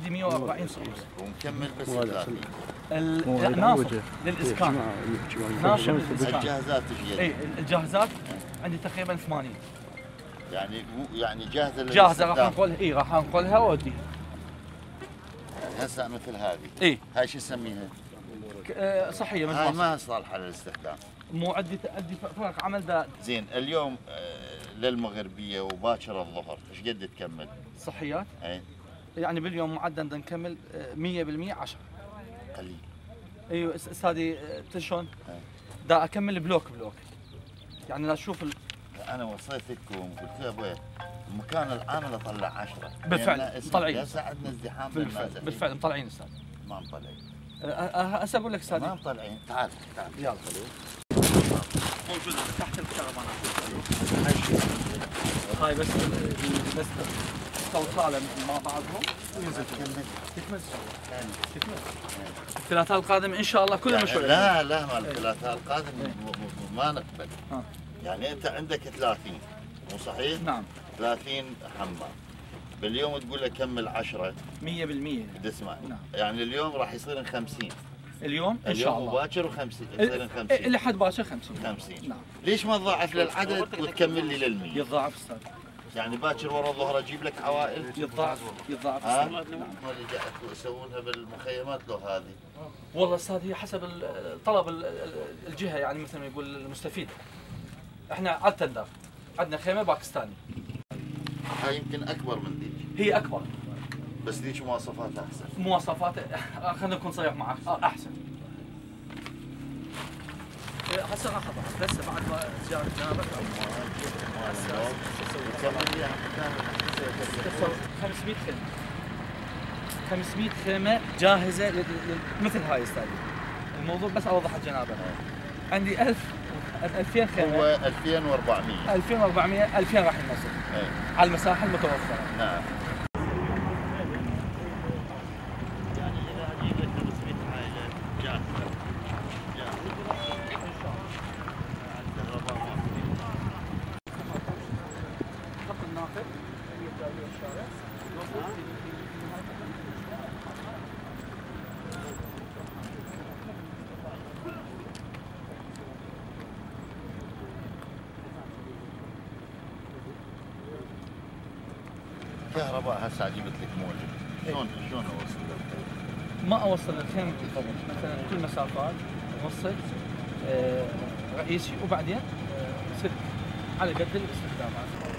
عندي 140 صوت ومكمل بس 30. ناصب للاسكان. ناصب للاسكان. الجاهزات ايش؟ اي الجاهزات عندي تقريبا 80. يعني جاهزه جاهزه راح انقلها. اي راح انقلها واوديها. هسه مثل هذه. اي هاي شو نسميها؟ صحيه مثل هاي ما صالحه للاستخدام. مو عندي فرق عمل دائم. زين اليوم للمغربيه وباكر الظهر ايش قد تكمل؟ صحيات؟ اي يعني باليوم معدل بدنا نكمل 100% 10. قليل. ايوه استاذي شلون؟ دا اكمل بلوك يعني لا اشوف انا وصيتكم قلت له ابوي المكان العامل اطلع 10. بالفعل مطلعين. هسه عندنا ازدحام بالفعل مطلعين استاذ. ما مطلعين. هسه اقول لك استاذ ما مطلعين. تعال يلا موجودة تحت الكرفانات. هاي بس توصاله مع بعضهم وينزل تكمل الثلاثاء القادم ان شاء الله كلنا مشروع. لا مال الثلاثاء القادم ما نقبل. يعني انت عندك 30 مو صحيح؟ نعم 30 حمام باليوم تقول له كمل 10 100%. تسمع نعم. يعني اليوم راح يصير 50 اليوم ان شاء الله. باكر و50 يصير 50 اللي حد باكر 50. نعم. ليش ما تضاعف للعدد وتكمل لي لل100؟ يتضاعف استاذ. يعني باكر ورا الظهر اجيب لك عوائل؟ يتضاعف استاذ. نعم. اللي يسوونها بالمخيمات لو هذه؟ والله استاذ هي حسب طلب الجهه يعني مثل ما يقول المستفيد. احنا عاده دار عندنا خيمه باكستاني. هاي يمكن اكبر من ذيك. هي اكبر. بس ذيك مواصفاتها احسن. مواصفاتها خلينا نكون صريح معك احسن. هسه راح اضع بس بعد ما جاء جنابك هسه 500 خيمه. 500 خيمه جاهزه مثل هاي استاذ. الموضوع بس اوضح الجنابه. عندي 2000 خيمه. هو 2400. 2400 2000 راح ينصب. على المساحه المتوفره. نعم. كهرباء هسه جبت لك موجب. شلون اوصل لك؟ ما اوصل الخيمه بالضبط، مثلا كل مسافات اوصل رئيسي وبعدين سلك على قد الاستخدامات.